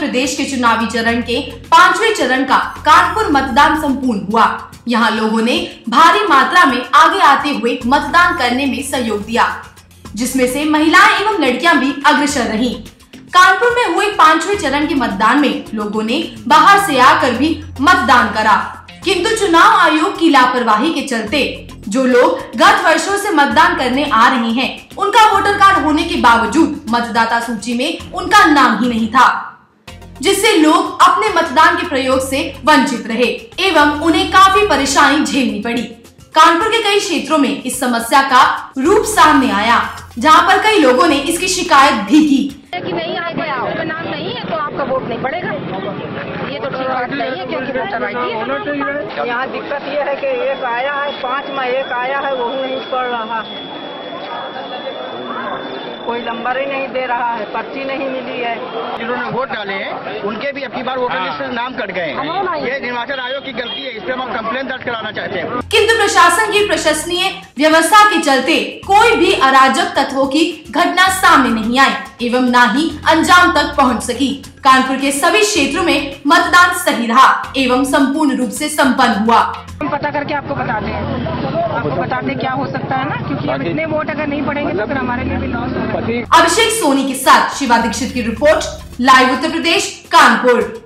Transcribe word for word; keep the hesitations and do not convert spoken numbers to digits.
प्रदेश के चुनावी चरण के पांचवें चरण का कानपुर मतदान संपूर्ण हुआ। यहाँ लोगों ने भारी मात्रा में आगे आते हुए मतदान करने में सहयोग दिया, जिसमें से महिलाएं एवं लड़कियां भी अग्रसर रहीं। कानपुर में हुए पांचवें चरण के मतदान में लोगों ने बाहर से आकर भी मतदान करा, किंतु चुनाव आयोग की लापरवाही के चलते जो लोग गत वर्षों से मतदान करने आ रहे हैं, उनका वोटर कार्ड होने के बावजूद मतदाता सूची में उनका नाम ही नहीं था, जिससे लोग अपने मतदान के प्रयोग से वंचित रहे एवं उन्हें काफी परेशानी झेलनी पड़ी। कानपुर के कई क्षेत्रों में इस समस्या का रूप सामने आया, जहां पर कई लोगों ने इसकी शिकायत भी की कि नहीं आए, आपका नाम नहीं है तो आपका वोट नहीं पड़ेगा। ये तो ठीक बात नहीं है, क्योंकि वोटर आई डी। यहाँ दिक्कत ये है कि एक आया है, पाँच में एक आया है, वो नहीं पड़ रहा है, कोई नंबर ही नहीं दे रहा है, पर्ची नहीं मिली है। जिन्होंने वोट डाले हैं उनके भी अपनी बार वोटर लिस्ट में नाम कट गए हैं। ये निर्वाचन आयोग की गलती है, इस पर हम कंप्लेन दर्ज कराना चाहते हैं। किंतु प्रशासन की प्रशंसनीय व्यवस्था के चलते कोई भी अराजक तत्वों की घटना सामने नहीं आई एवं न ही अंजाम तक पहुंच सकी। कानपुर के सभी क्षेत्रों में मतदान सही रहा एवं संपूर्ण रूप से संपन्न हुआ। हम पता करके आपको बताते हैं, आपको बताते क्या हो सकता है ना, क्योंकि हम इतने वोट अगर नहीं पड़ेंगे तो फिर हमारे लिए भी लॉस होगा। अभिषेक सोनी के साथ शिवा दीक्षित की रिपोर्ट, लाइव उत्तर प्रदेश, कानपुर।